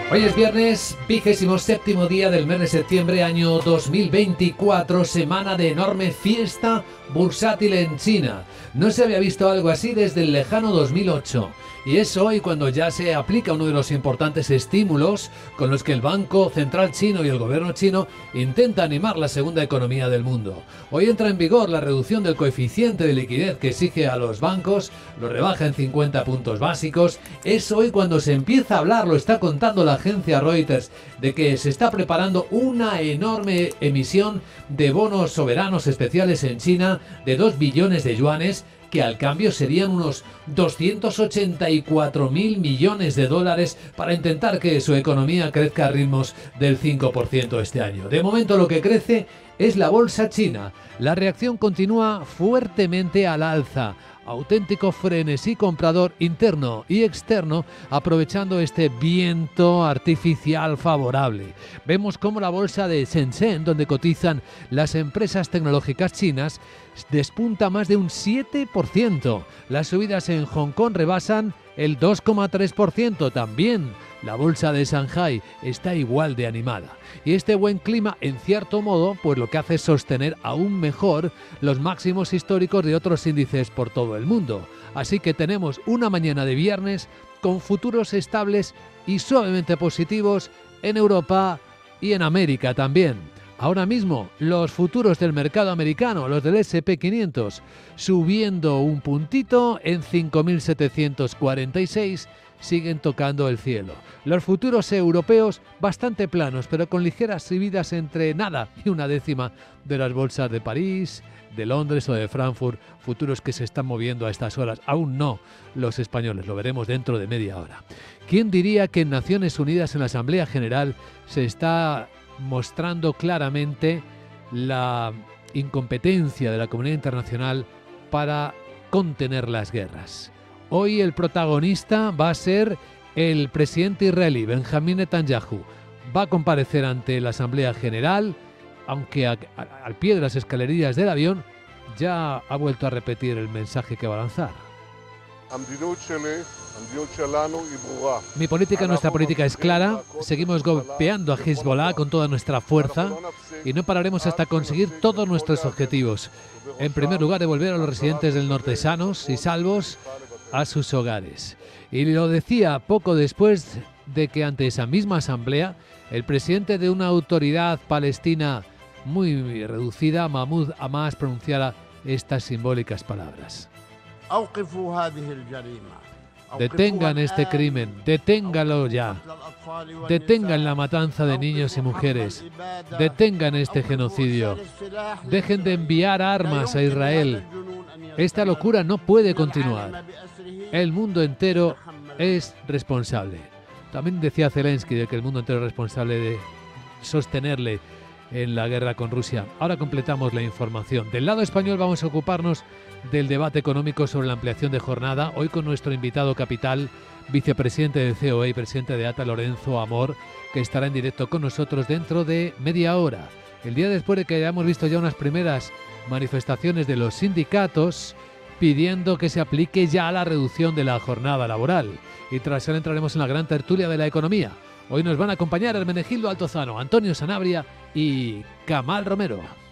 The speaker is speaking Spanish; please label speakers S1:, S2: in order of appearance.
S1: Hoy es viernes, 27º día del mes de septiembre, año 2024, semana de enorme fiesta bursátil en China. No se había visto algo así desde el lejano 2008. Y es hoy cuando ya se aplica uno de los importantes estímulos con los que el Banco Central chino y el gobierno chino intenta animar la segunda economía del mundo. Hoy entra en vigor la reducción del coeficiente de liquidez que exige a los bancos, lo rebaja en 50 puntos básicos. Es hoy cuando se empieza a hablar, lo está contando la agencia Reuters, de que se está preparando una enorme emisión de bonos soberanos especiales en China de 2 billones de yuanes, que al cambio serían unos 284.000 millones de dólares para intentar que su economía crezca a ritmos del 5% este año. De momento lo que crece es la bolsa china. La reacción continúa fuertemente al alza. Auténtico frenesí comprador interno y externo, aprovechando este viento artificial favorable. Vemos cómo la bolsa de Shenzhen, donde cotizan las empresas tecnológicas chinas, despunta más de un 7%. Las subidas en Hong Kong rebasan el 2,3%. También la bolsa de Shanghái está igual de animada. Y este buen clima, en cierto modo, pues lo que hace es sostener aún mejor los máximos históricos de otros índices por todo el mundo. Así que tenemos una mañana de viernes con futuros estables y suavemente positivos en Europa y en América también. Ahora mismo, los futuros del mercado americano, los del S&P 500, subiendo un puntito en 5.746, siguen tocando el cielo. Los futuros europeos bastante planos, pero con ligeras subidas entre nada y una décima de las bolsas de París, de Londres o de Frankfurt, futuros que se están moviendo a estas horas. Aún no los españoles, lo veremos dentro de media hora. ¿Quién diría que en Naciones Unidas, en la Asamblea General, se está mostrando claramente la incompetencia de la comunidad internacional para contener las guerras? Hoy el protagonista va a ser el presidente israelí, Benjamín Netanyahu. Va a comparecer ante la Asamblea General, aunque al pie de las escalerillas del avión ya ha vuelto a repetir el mensaje que va a lanzar. Mi política, nuestra política es clara. Seguimos golpeando a Hezbollah con toda nuestra fuerza y no pararemos hasta conseguir todos nuestros objetivos. En primer lugar, devolver a los residentes del norte sanos y salvos a sus hogares. Y lo decía poco después de que ante esa misma asamblea el presidente de una autoridad palestina muy reducida, Mahmoud Abbas, pronunciara estas simbólicas palabras. Detengan este crimen, deténganlo ya. Detengan la matanza de niños y mujeres. Detengan este genocidio. Dejen de enviar armas a Israel. Esta locura no puede continuar. El mundo entero es responsable. También decía Zelensky de que el mundo entero es responsable de sostenerle en la guerra con Rusia. Ahora completamos la información. Del lado español vamos a ocuparnos del debate económico sobre la ampliación de jornada, hoy con nuestro invitado capital, vicepresidente de COE y presidente de ATA, Lorenzo Amor, que estará en directo con nosotros dentro de media hora. El día después de que hayamos visto ya unas primeras manifestaciones de los sindicatos pidiendo que se aplique ya la reducción de la jornada laboral. Y tras él entraremos en la gran tertulia de la economía. Hoy nos van a acompañar Hermenegildo Altozano, Antonio Sanabria y Camal Romero.